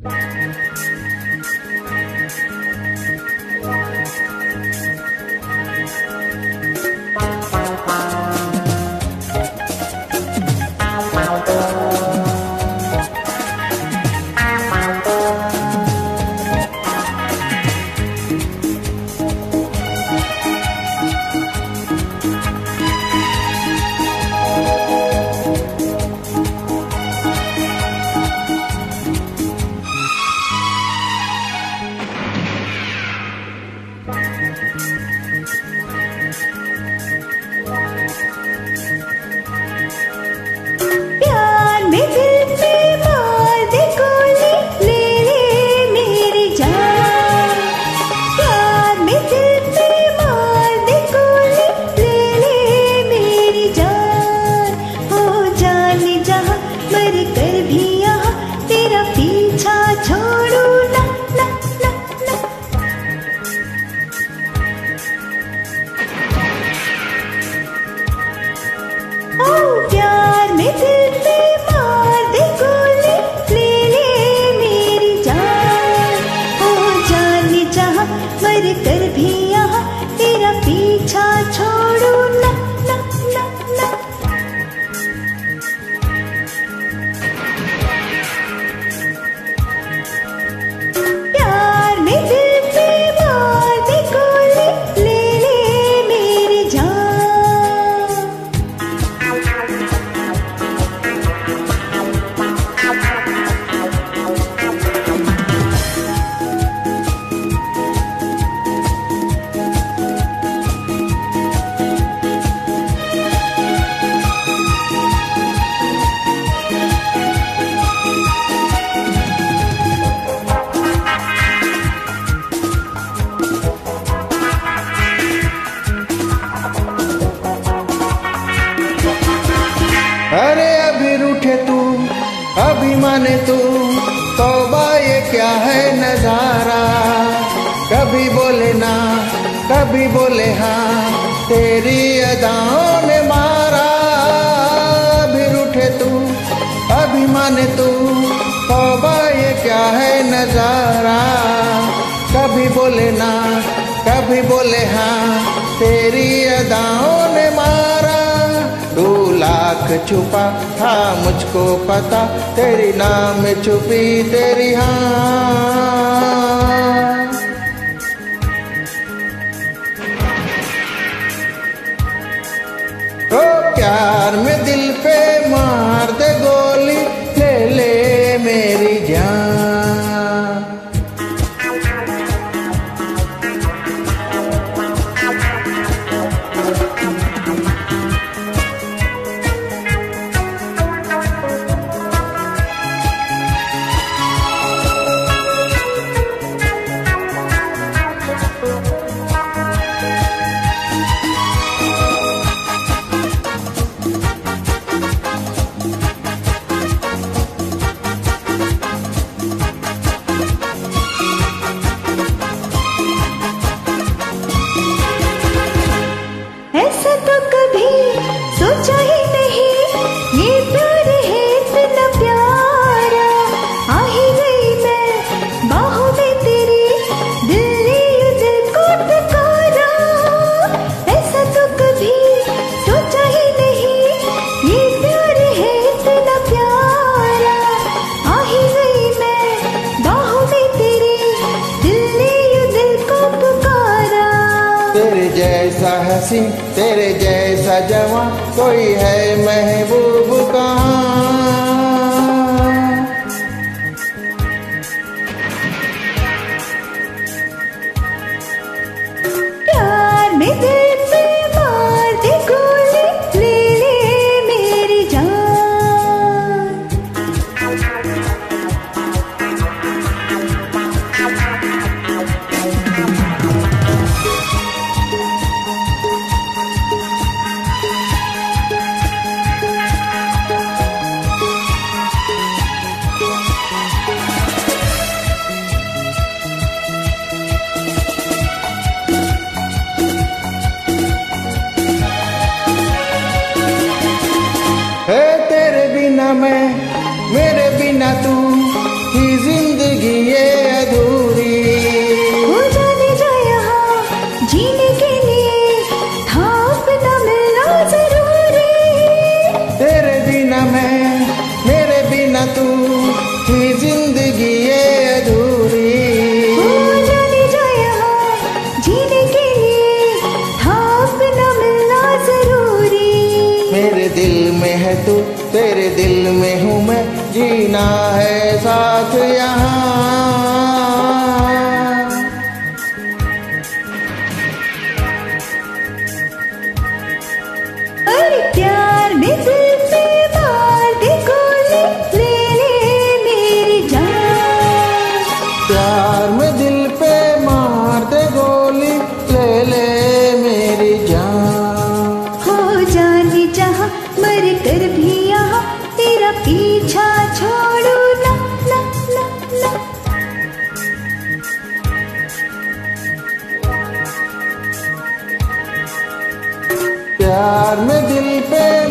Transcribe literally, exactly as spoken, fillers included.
अरे अभी रूठे तू, अभी माने तू, तौबा ये क्या है नजारा। कभी बोले ना, कभी बोले हाँ, तेरी अदाओं ने मारा। अभी रूठे तू, अभी माने तू, तौबा ये क्या है नजारा। कभी बोले ना, कभी बोले हाँ, तेरी अदाओं ने मारा। तू लाख छुपा था मुझको पता, तेरी नाम छुपी तेरी हाँ। तो प्यार में दिल पे मार दे गोली, ले ले मेरी जान। तेरे जैसा हसीन, तेरे जैसा जवां, कोई है महबूब कहाँ। प्यार में दिल पे मार दे गोली, ले ले मेरी जान। है तेरे बिना मैं, मेरे बिना तू, ही जिंदगी थी जिंदगी ये अधूरी। हो जाने जा यहाँ जीने के लिए था अपना मिलना जरूरी। मेरे दिल में है तू, तेरे दिल में हूँ मैं, जीना है साथ यहाँ। अरे प्यार में दिल पे मार दे गोली, ले ले मेरी जान। प्यार में दिल पे मार दे गोली, ले ले मेरी जान। हो जाने जहाँ मर कर भी यहाँ तेरा पीछा छोड़ू ना ना ना ना। प्यार में दिल पे